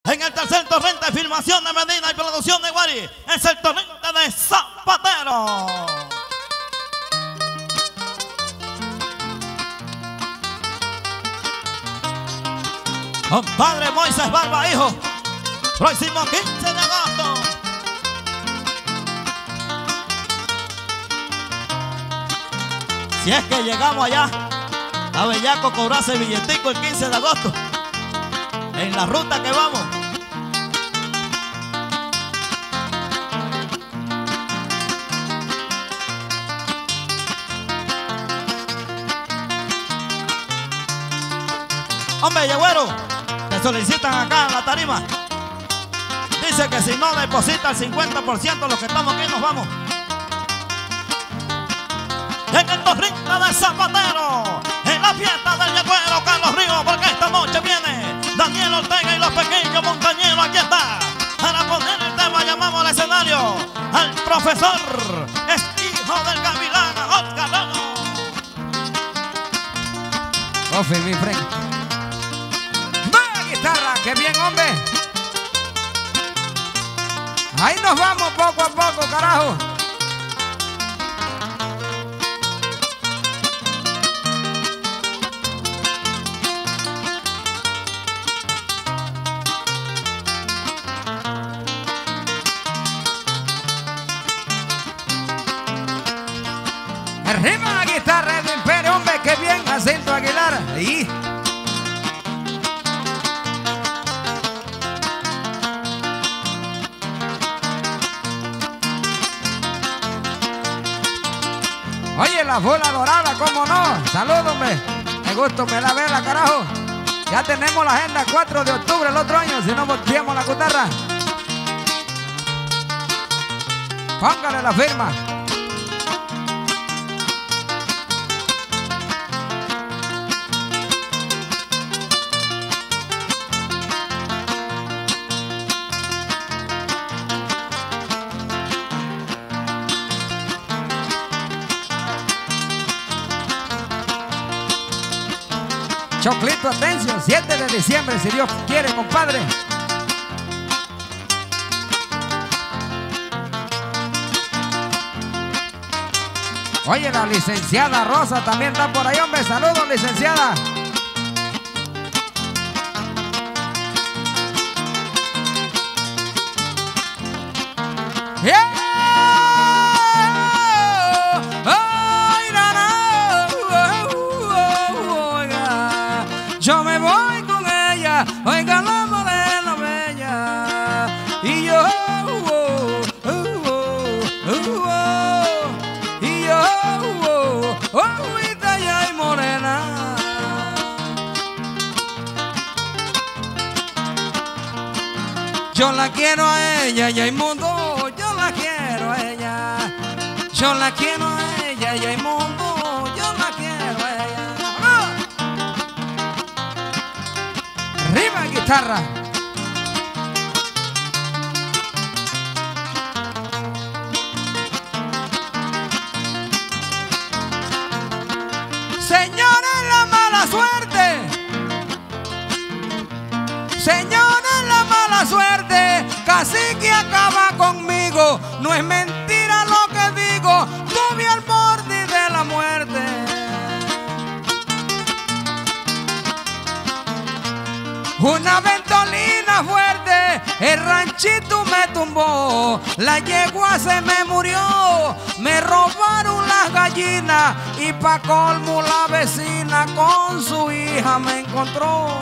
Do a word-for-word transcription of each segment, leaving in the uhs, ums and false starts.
En el tercer torrente, filmación de Medina y producción de Guari, es el torrente de Zapatero. Compadre Moisés Barba, hijo, próximo quince de agosto. Si es que llegamos allá, a Bellaco cobrase billetico el quince de agosto, en la ruta que vamos. Hombre, Yegüero, te solicitan acá en la tarima. Dice que si no deposita el cincuenta por ciento los que estamos aquí nos vamos. En el torrente de Zapatero, en la fiesta del Yegüero Carlos Ríos, porque esta noche viene Daniel Ortega y los pequeños montañeros. Aquí está, para poner el tema llamamos al escenario al profesor, es hijo del gavilán, Oscar Lalo. Profe, mi friend. ¡Va, guitarra! ¡Qué bien, hombre! Ahí nos vamos poco a poco, carajo. Arriba la guitarra del Imperio, hombre, qué bien, Jacinto Aguilar. Ahí. Oye, la bola dorada, cómo no. Saludos, hombre. Me gusto, me la vela, carajo. Ya tenemos la agenda cuatro de octubre el otro año, si no volteamos la guitarra. Póngale la firma. Choclito, atención, siete de diciembre, si Dios quiere, compadre. Oye, la licenciada Rosa también está por ahí, hombre. Saludos, licenciada. ¡Yeah! Yo me voy con ella, oiga la morena bella. Y yo, oh, oh, oh, oh, oh, y yo, oh, oh, agüita ya y morena. Yo la quiero a ella y hay mundo, yo la quiero a ella. Yo la quiero a ella y hay mundo, yo la quiero a ella. Arriba, guitarra. Señores, la mala suerte. Señores, la mala suerte. Casi que acaba conmigo. No es mentira lo que digo. Tuve al borde de la muerte. Una ventolina fuerte, el ranchito me tumbó, la yegua se me murió, me robaron las gallinas y pa' colmo la vecina con su hija me encontró.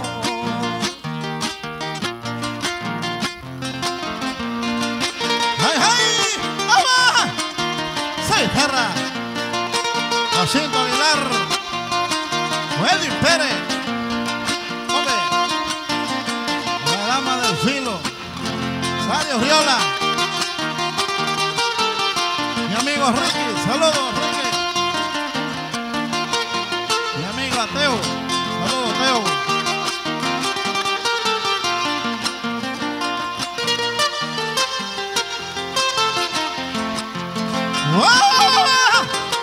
¡Ay, ay! ¡Vamos! ¡Sí, perra! Jacinto Aguilar, Weldy Pérez. Filo, Sario Riola, mi amigo Ricky, saludos Ricky, mi amigo Ateo, saludos Ateo. ¡Wow!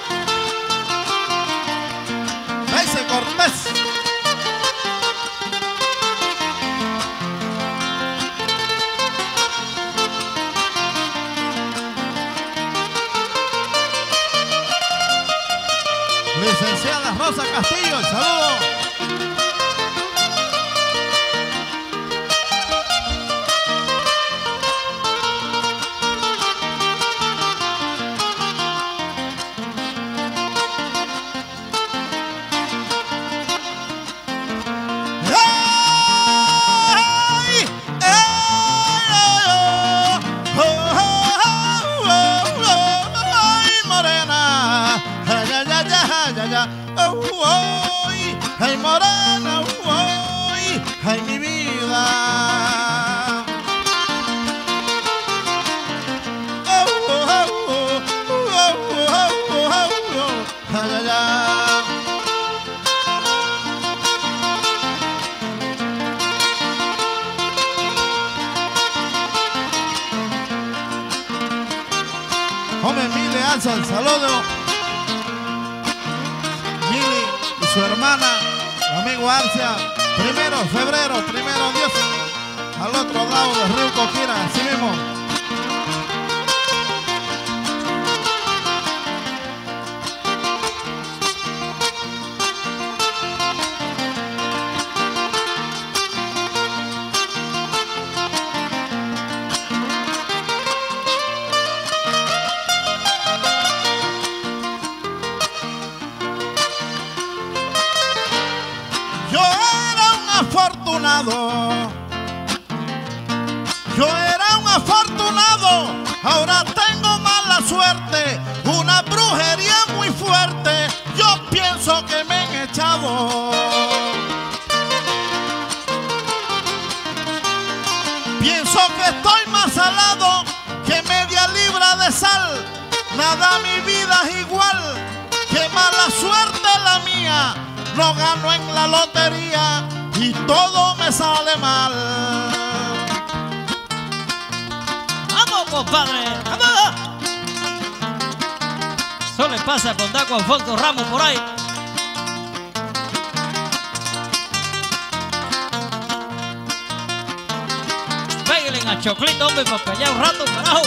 Ese Cortés. licenciada Rosa Castillo, el saludo. Ay, morena, uy, ay, mi vida. Oh, oh, oh, oh, oh, oh, oh, oh, ay, ay, ay. Hombre, Mili alza el saludo. Mili y su hermana, amigo Arcia, primero de febrero, primero Dios, al otro lado del río Coquira, así mismo. Yo era un afortunado, yo era un afortunado, ahora tengo mala suerte, una brujería muy fuerte, yo pienso que me han echado. Pienso que estoy más salado que media libra de sal, nada mi vida es igual, que mala suerte la mía. No gano en la lotería y todo me sale mal. ¡Vamos, compadre! ¡Vamos! Eso le pasa a Condaco Alfonso Ramos por ahí. Pégale a Choclito, hombre, para pelear un rato, carajo.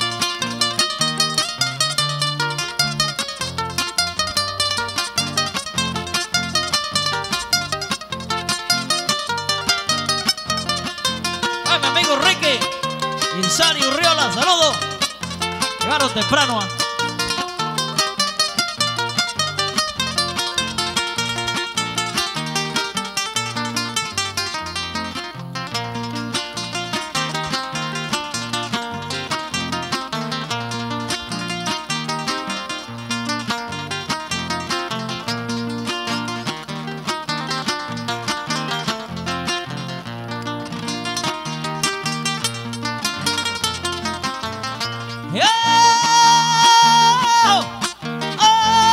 Mi amigo Ricky, Insani Urriola, saludos. Llegaron temprano. ¿eh? Yeah. Oh, oh,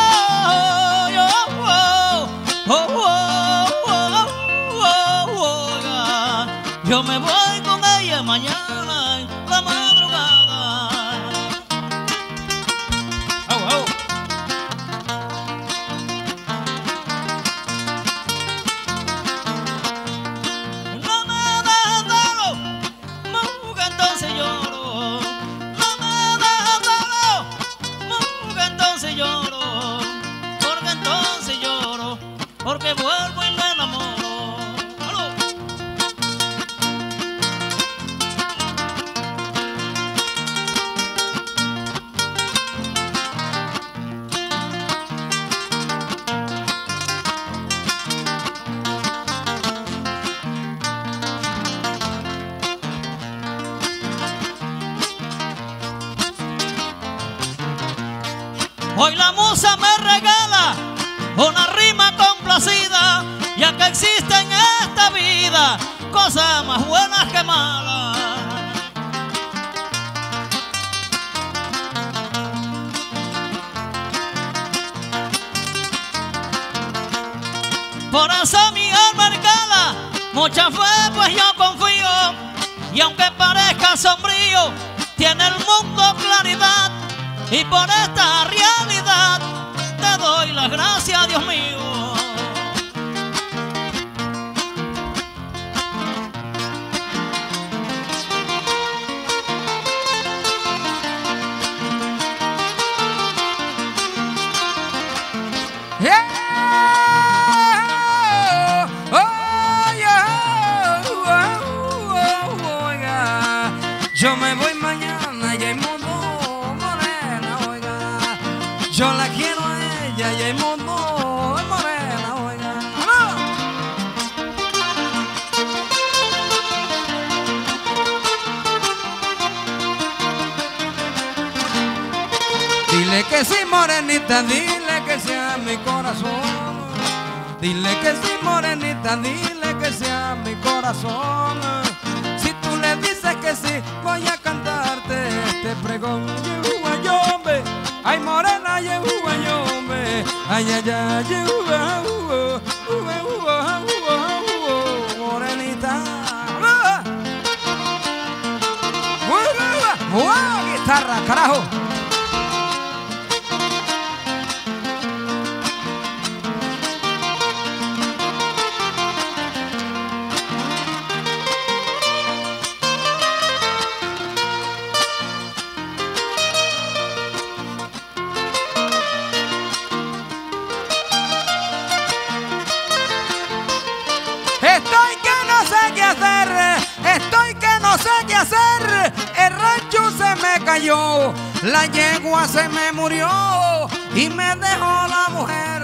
oh, oh, oh, oh, oh, yeah. Yo me voy con ella mañana en la madrugada. Oh, oh. No me dejes solo, mujer, entonces lloro. Lloro, porque entonces lloro, porque vuelvo y me enamoro. ¡Aló! Hoy la musa me regala una rima complacida, ya que existe en esta vida cosas más buenas que malas. Por eso mi alma regala mucha fe, pues yo confío, y aunque parezca sombrío, tiene el mundo claridad. Y por esta realidad te doy las gracias, Dios mío. Yeah. Yo me voy mañana y hay mundo morena, oiga. Yo la quiero a ella y hay mundo morena, oiga. ¡Vamos! Dile que sí, morenita, dile que sea mi corazón. Dile que sí, morenita, dile que sea mi corazón. Si tú le dices que sí, voy a cantarte este pregón. Yehuayombe, ay morena, Yehuayombe, ay ay ay, Yehuayombe, morenita. ¡Wow! Guitarra, carajo. Estoy que no sé qué hacer, estoy que no sé qué hacer. El rancho se me cayó, la yegua se me murió y me dejó la mujer.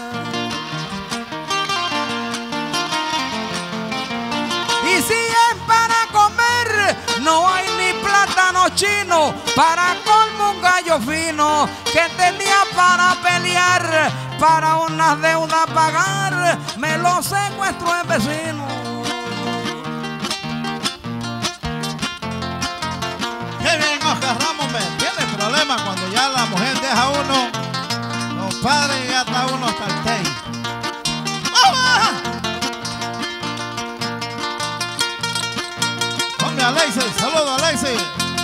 Y si es para comer, no hay ni plátano chino, para colmo un gallo fino que tenía para pelear, para unas deudas pagar, me lo secuestró el vecino. Qué bien, Oscar Ramos, me tiene problemas cuando ya la mujer deja a uno, los padres ya está uno hasta el té. ¡Vamos! Hombre, Alexis, saludo Alexis.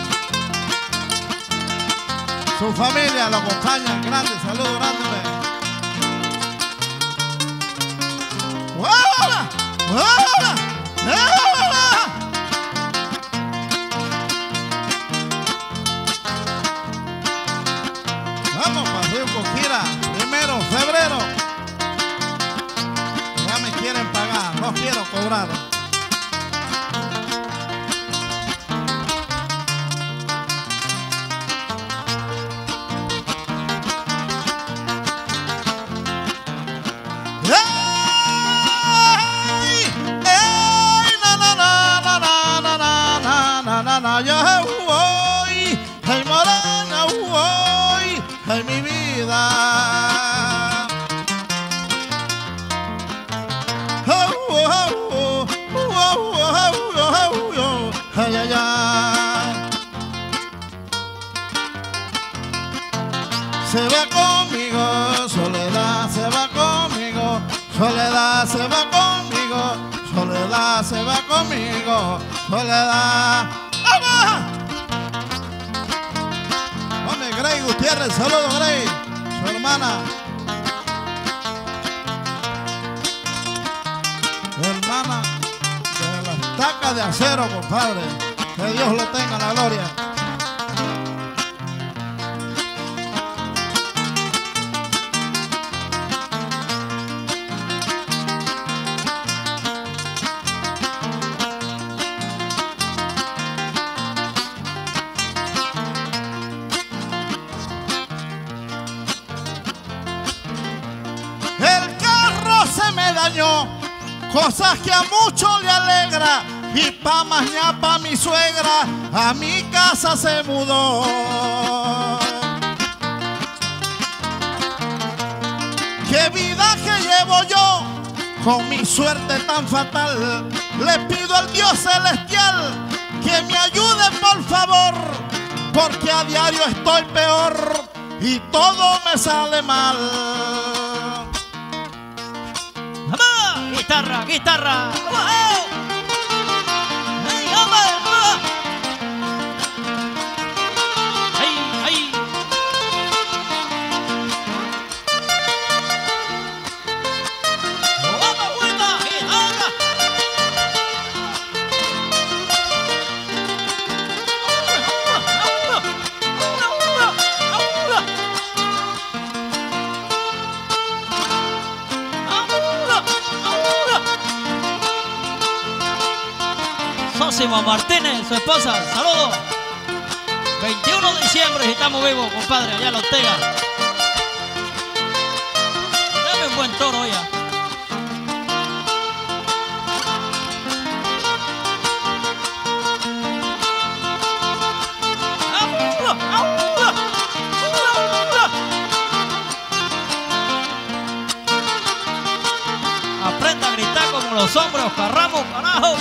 Su familia lo acompaña, grande, saludo grande. ¡Hola! ¡Hola! ¡Hola! Vamos, Paseo Coquira, primero febrero. Ya me quieren pagar, no quiero cobrar. Yo voy, ay morena, voy, ay mi vida. Oh, oh, oh, oh, oh, oh, oh, ay, ay, ay. Se va conmigo, soledad, se va conmigo, soledad, se va conmigo, soledad, se va conmigo, soledad. Hombre, Grey Gutiérrez, saludo Grey, su hermana. Hermana de la estaca de acero, compadre. Que Dios lo tenga en la gloria. Cosas que a muchos le alegra, y pa' mañana pa' mi suegra a mi casa se mudó. Qué vida que llevo yo con mi suerte tan fatal. Le pido al Dios celestial que me ayude por favor, porque a diario estoy peor y todo me sale mal. Guitarra, guitarra. ¡Wow! ¡Ay, hombre! ¡Ay, ay! ¡Vamos, buena guitarra! Máximo Martínez, su esposa, saludos. veintiuno de diciembre, si estamos vivos, compadre, allá en la Ortega. Dame un buen toro ya. Aprenda a gritar como los hombres, Oscar Ramos, carajo.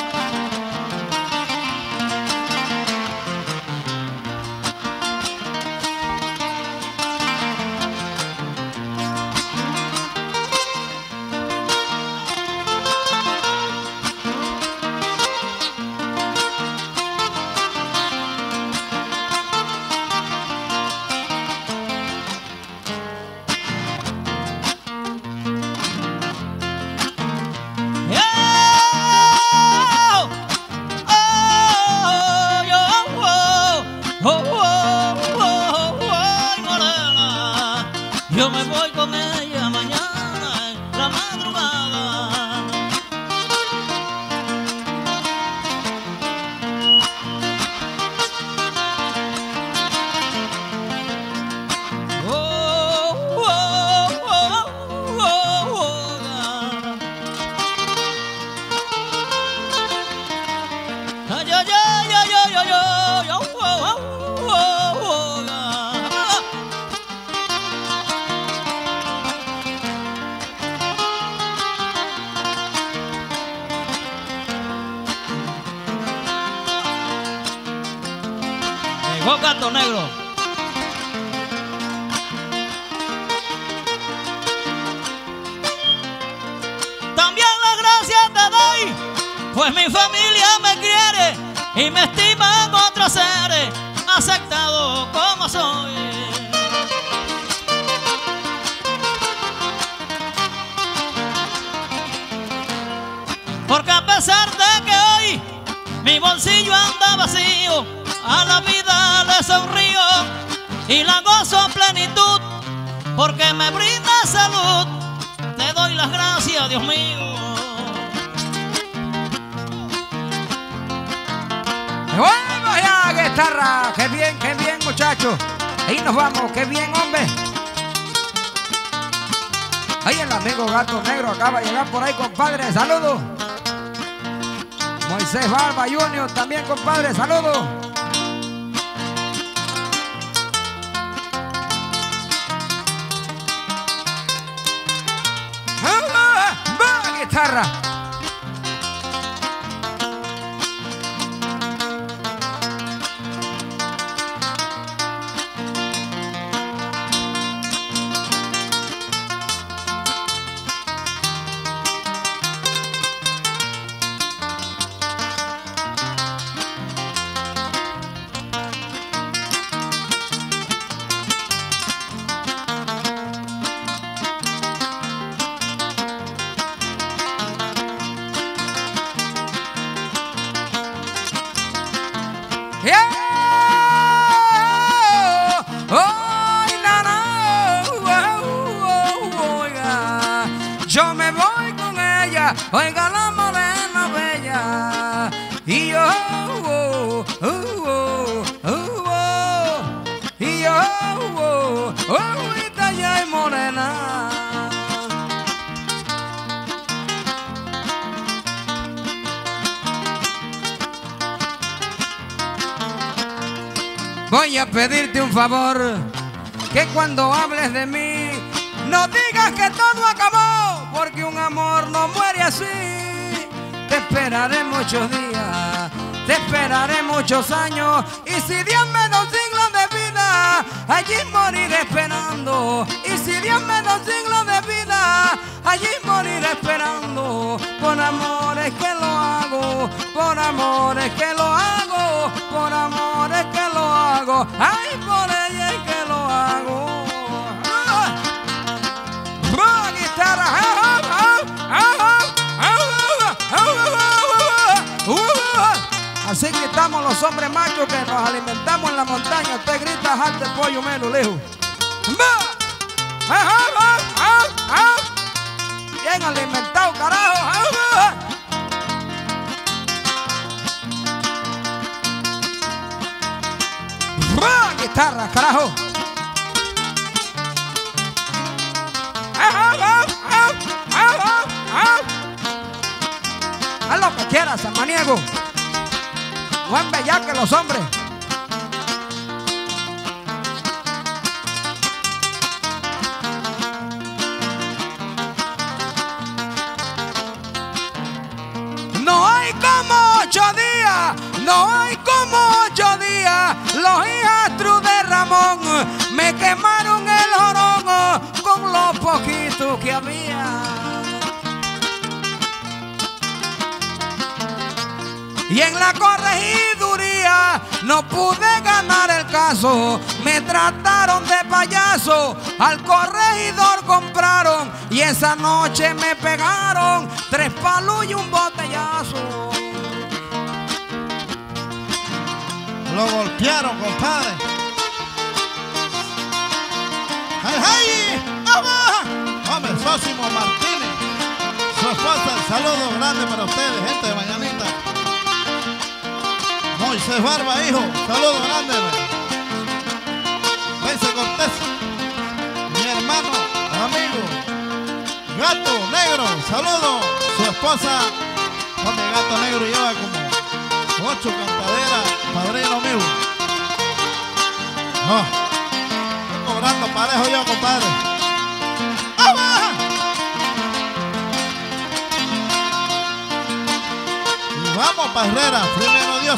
Yo me voy con ella mañana en la madrugada. Oh, oh, oh, oh, oh, ay, ay, ay, ay, ay, ay, ay, oh, oh, oh, oh. Llegó Gato Negro. También las gracias te doy, pues mi familia me quiere y me estima en otros seres, aceptado como soy. Porque a pesar de que hoy mi bolsillo anda vacío, a la vida le sonrío y la gozo a plenitud, porque me brinda salud. Te doy las gracias, Dios mío. ¡Vamos ya, guitarra! ¡Qué bien, qué bien, muchachos! Ahí nos vamos, qué bien, hombre. Ahí el amigo Gato Negro acaba de llegar por ahí, compadre. ¡Saludos! Moisés Barba Junior también, compadre. ¡Saludos! Guitarra. Yo me voy con ella, oiga la morena bella. Y yo, oh, oh, oh, oh, oh, y yo, oh, oh, esta ya es morena. Voy a pedirte un favor, que cuando hables de mí no digas que todo acabó, porque un amor no muere así. Te esperaré muchos días, te esperaré muchos años, y si Dios me da un siglo de vida, allí moriré esperando. Y si Dios me da un siglo de vida, allí moriré esperando. Por amor es que lo hago, por amor es que lo hago, por amor es que lo hago, ay, por ella es que lo hago. Así que estamos los hombres machos que nos alimentamos en la montaña. Usted grita, jarte pollo menos lejos. Bien alimentado, carajo. guitarra, carajo. Haz lo que quieras, samaniego. Buen bellaque los hombres. No hay como ocho días, no hay como ocho días. Los hijastros de Ramón me quemaron el jorón con lo poquito que había. Y en la corregiduría no pude ganar el caso. Me trataron de payaso, al corregidor compraron y esa noche me pegaron tres palos y un botellazo. Lo golpearon, compadre. ¡Ay, ay! ¡Vamos! Hombre, Sósimo Martínez, su esposa, el saludo grande para ustedes, gente de Mañanita. Moisés Barba, hijo, saludo grande. Vence Cortés, mi hermano, amigo, Gato Negro, saludo. Su esposa, hombre, Gato Negro lleva como ocho cantaderas, padrino mío. Oh, estoy cobrando parejo yo, compadre. Y vamos para Herrera, primero Dios.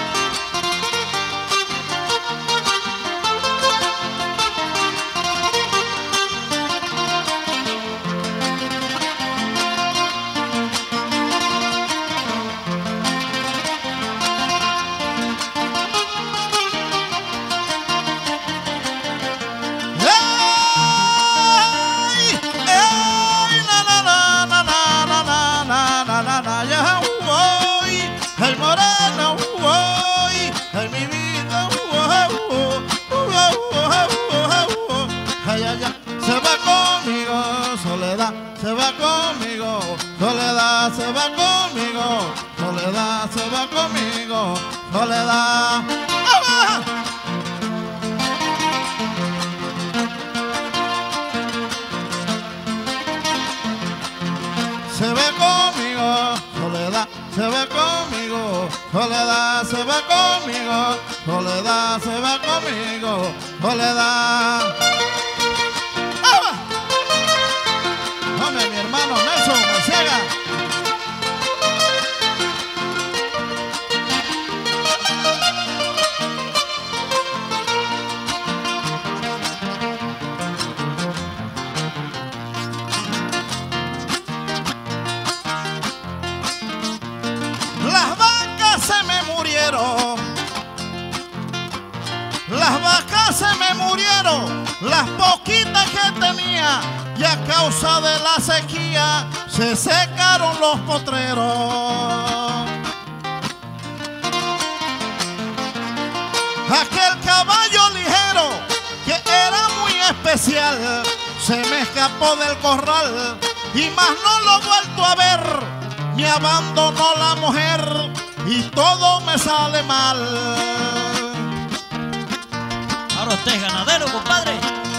Se va conmigo, Soledad se va conmigo, Soledad se va conmigo, Soledad. ¡Ah! Se va conmigo, Soledad se va conmigo, Soledad se va conmigo, Soledad se va conmigo, Soledad. Mi hermano Nelson Marciaga. Las vacas se me murieron, las vacas se me murieron, las poquitas que tenía. Y a causa de la sequía se secaron los potreros. Aquel caballo ligero que era muy especial se me escapó del corral y más no lo he vuelto a ver. Me abandonó la mujer y todo me sale mal. Ahora usted es ganadero, compadre.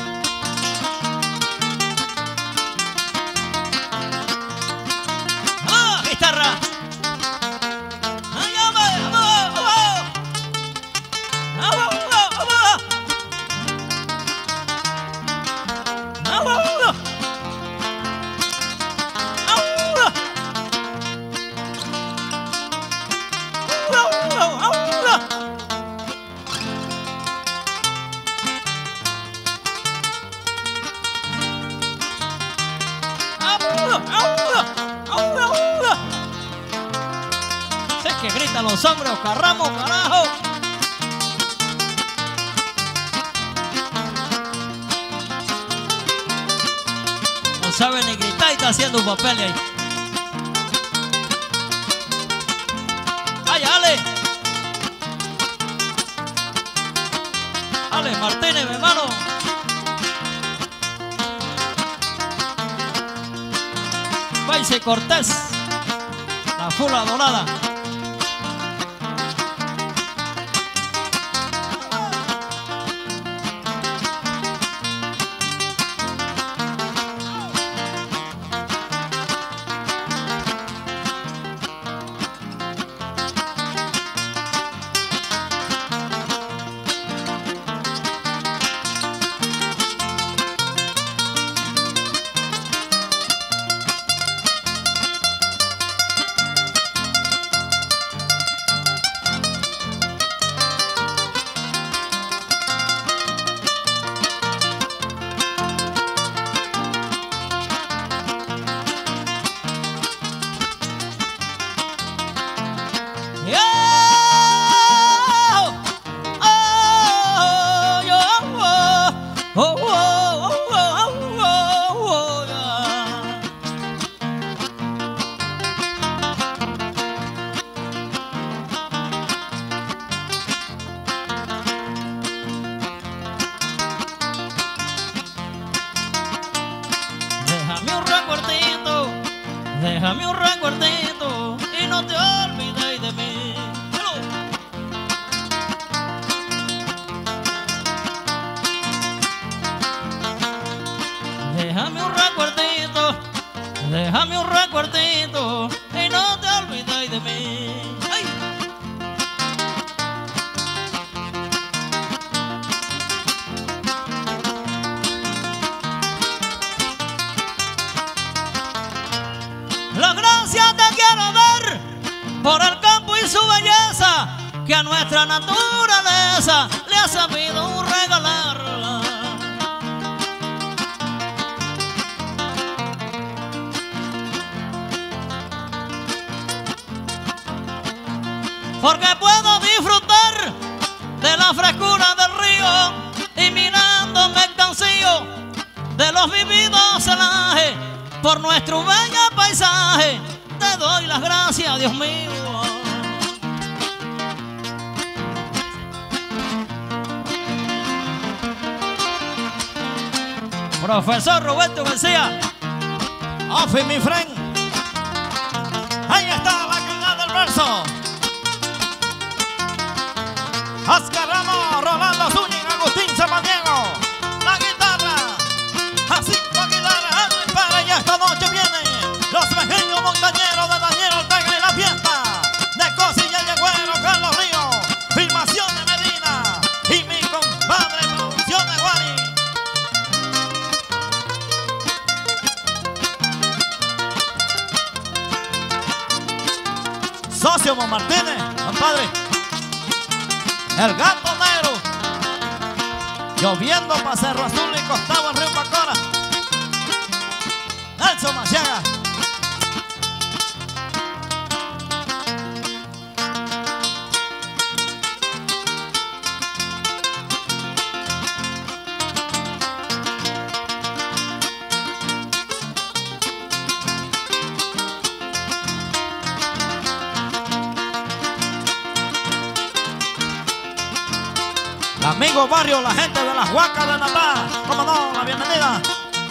Guitarra. Que gritan los hombres, carramos, carajo. No sabe ni gritar y está haciendo un papel ahí. ¡Ay, Ale! Ale Martínez, mi hermano. Vence Cortés, la fula dorada. Déjame un recuerdito y no te olvides de mí. Déjame un recuerdito, déjame un recuerdito y no te olvides de mí. ¡Ay! La gracia te quiero dar por el campo y su belleza, que a nuestra naturaleza le ha sabido regalarla. Porque puedo disfrutar de la frescura del río y mirando mercancío de los vividos celajes por nuestro bello paisaje. Te doy las gracias, Dios mío. Profesor Roberto García. Ofi, mi friend. Ahí está la calidad del verso. Oscar Ramos, Rolando Zúñiga, Agustín Samaniego. La guitarra, así la guitarra, y para y esta noche vienen los pequeños montañeros de Daniel Ortega y la fiesta de Cosilla y Agüero, Carlos Ríos, filmación de Medina y mi compadre producción de Guari. Socio Mon Martínez, compadre. El Gato Negro, lloviendo para Cerro Azul y costado el río Pacora. Nelson Maciaga. Amigo barrio, la gente de las Huacas de Natá, como no, la bienvenida.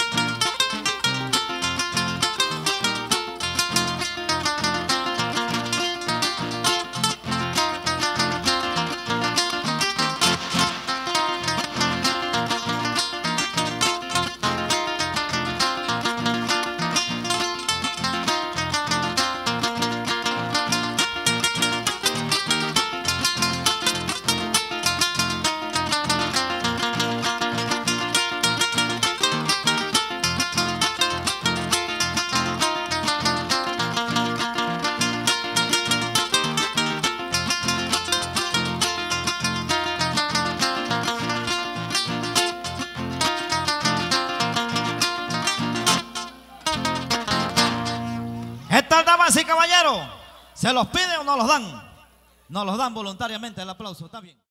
Estas damas y caballeros, ¿se los pide o no los dan? No los dan voluntariamente, el aplauso, está bien.